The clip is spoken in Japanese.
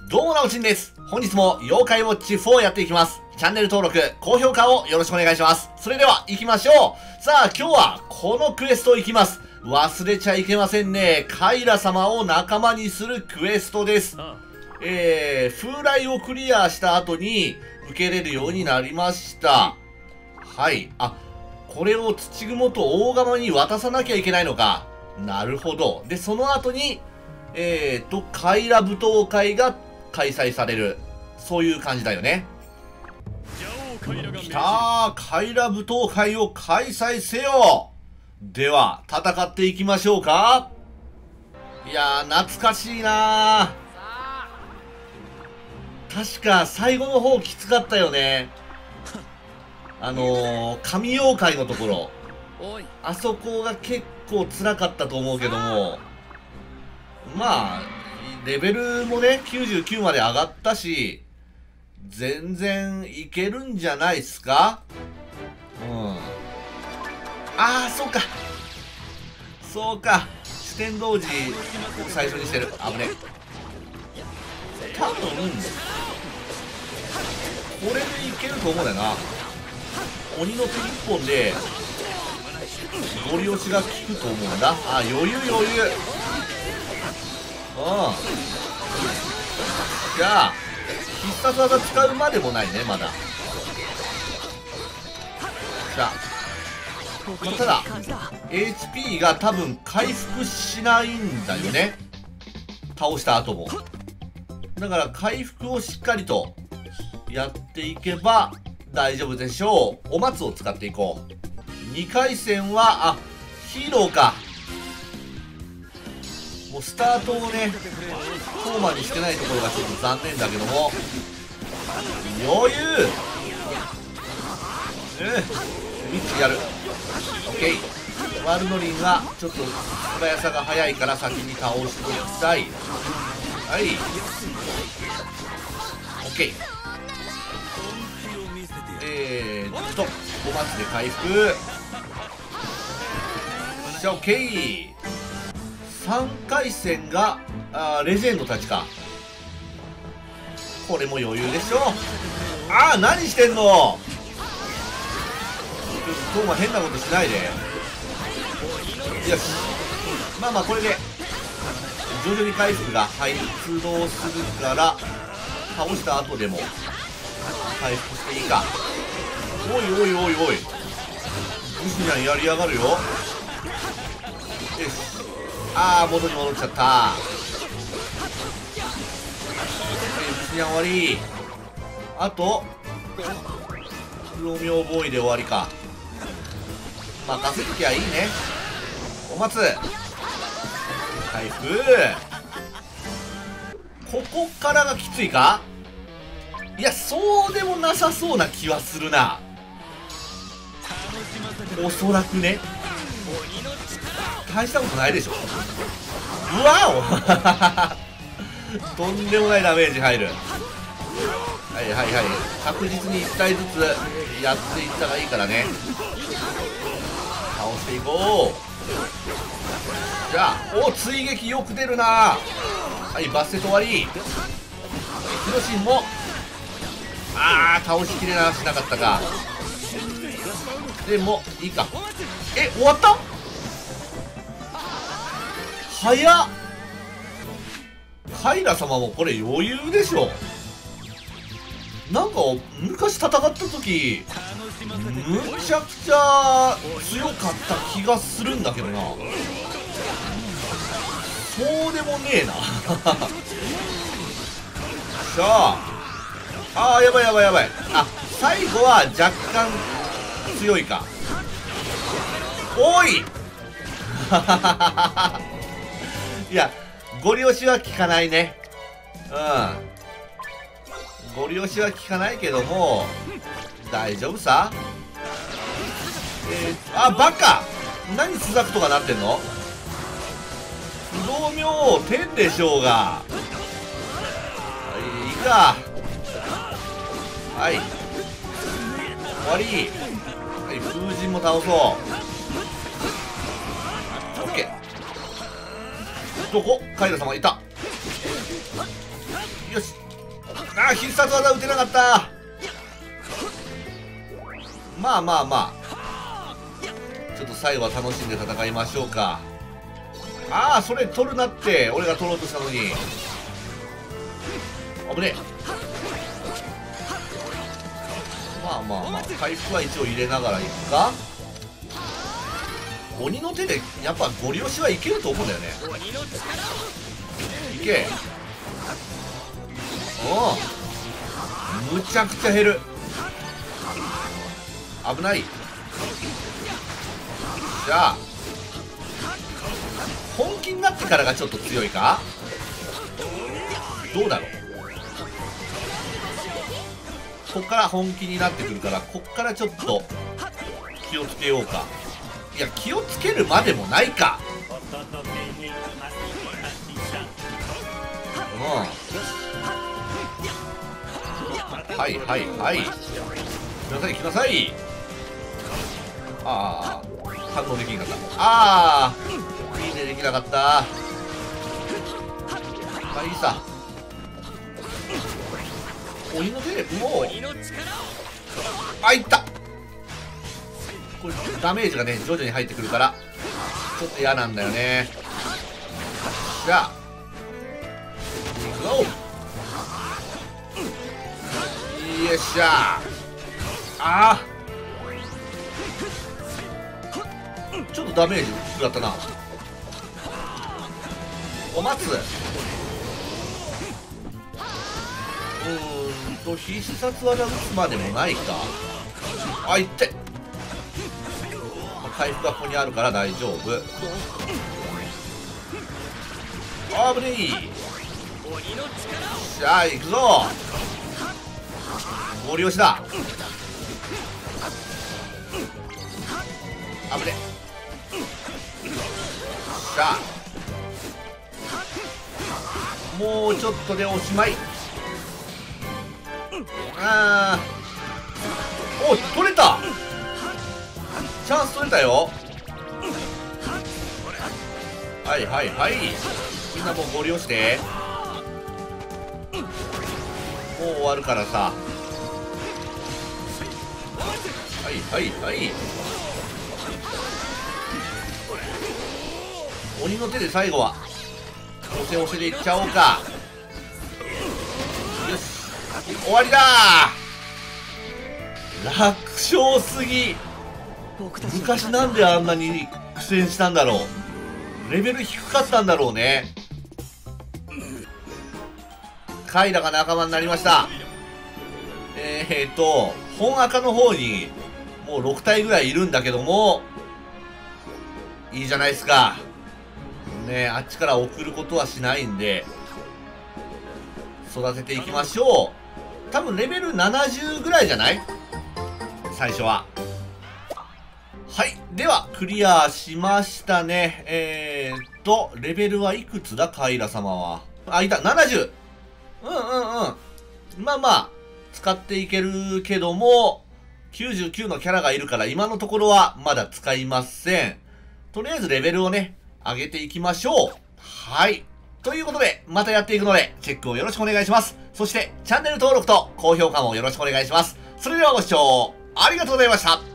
どうもなおちんです。本日も妖怪ウォッチ4をやっていきます。チャンネル登録、高評価をよろしくお願いします。それでは行きましょう。さあ今日はこのクエスト行きます。忘れちゃいけませんね。カイラ様を仲間にするクエストです。風来をクリアした後に受けれるようになりました。はい。あ、これを土雲と大釜に渡さなきゃいけないのか。なるほど。で、その後に、カイラ舞踏会が開催される。そういう感じだよね。きたー、カイラ舞踏会を開催せよ。では、戦っていきましょうか。いやー、懐かしいなー。確か、最後の方きつかったよね。神妖怪のところ。あそこが結構辛かったと思うけども。まあ、レベルもね、99まで上がったし、全然いけるんじゃないっすか。うん。ああ、そうか。そうか。主典同時最初にしてる。危ね。多分、これでいけると思うんだよな。鬼の手一本で、ゴリ押しが効くと思うんだ。あ、余裕。じゃあ、必殺技使うまでもないね、まだ。じゃあ、ただ、HP が多分回復しないんだよね。倒した後も。だから回復をしっかりとやっていけば大丈夫でしょう。お松を使っていこう。2回戦は、あ、ヒーローか。もうスタートをね、フォーマンにしてないところがちょっと残念だけども、余裕。ミッチやる。オッケー。ワルノリンはちょっと素早さが速いから先に倒していきたい。はい。オッケー。5マスで回復。じゃあオッケー。3回戦がレジェンドたちか。これも余裕でしょ。ああ、何してんの。トーマ変なことしないで。よし。まあこれで徐々に回復が発動するから倒した後でも回復していいか。おい。ブスニャンやりやがるよ。よし。ああ、元に戻っちゃった。ブスニャン終わり。あとロミオボーイで終わりか。任せときゃいいね。お松回復。ここからがきついか。いや、そうでもなさそうな気はするな。おそらくね。大したことないでしょ。うわおとんでもないダメージ入る。はい確実に1体ずつやっていったらいいからね。倒していこう。じゃあ、お、追撃よく出るな。はい、バスセット終わり。ヒロシンも倒しきれなしなかったか。でもいいか。終わった。早っ。カイラ様もこれ余裕でしょ。なんか昔戦った時むちゃくちゃ強かった気がするんだけどな。そうでもねえな。しゃあ、やばい。あ、最後は若干強いか。おいいや、ゴリ押しは効かないね。ゴリ押しは効かないけども大丈夫さ。バカ。何スザクとかなってんの。不動明天でしょうが。いいか。はい、終わり。はい、風神も倒そう。オッケー。どこ。カイラ様いた。 よし。あー、必殺技打てなかった。まあまあまあ、ちょっと最後は楽しんで戦いましょうか。ああ、それ取るなって。俺が取ろうとしたのに。危ねえ。まあまあまあ、回復は一応入れながらいくか。鬼の手でやっぱゴリ押しはいけると思うんだよね。いけ。おお、むちゃくちゃ減る。危ない。じゃあ本気になってからがちょっと強いか。どうだろう。こっから本気になってくるから、こっからちょっと気をつけようか。いや、気をつけるまでもないか。はいはいはい。来なさい来なさい。ああ、反応できなかった。ああ、いいね、できなかった。まあいいさ。鬼の手でもう、あ、いった。これダメージがね徐々に入ってくるからちょっと嫌なんだよね。じゃあいくぞ。よっしゃ。あー、ちょっとダメージ食らったな。お待つ。必殺技打つまでもないか。あ、いって。回復がここにあるから大丈夫。あぶねえ。じゃあ行くぞ。ゴリ押しだ。あぶねえ。じゃあもうちょっとでおしまい。あー、お、取れた。チャンス取れたよ。はいはいはい。みんなもうゴリ押して。もう終わるからさ。はいはいはい。鬼の手で最後は押せ押せでいっちゃおうか。よし、終わりだー。楽勝すぎ。昔なんであんなに苦戦したんだろう。レベル低かったんだろうね。カイラが仲間になりました。本赤の方にもう6体ぐらいいるんだけども、いいじゃないですかね。あっちから送ることはしないんで育てていきましょう。多分レベル70ぐらいじゃない、最初は。はい。では、クリアしましたね。レベルはいくつだ、カイラ様は。あ、いた、70! まあまあ、使っていけるけども、99のキャラがいるから、今のところはまだ使いません。とりあえずレベルをね、上げていきましょう。はい。ということで、またやっていくので、チェックをよろしくお願いします。そして、チャンネル登録と高評価もよろしくお願いします。それではご視聴ありがとうございました。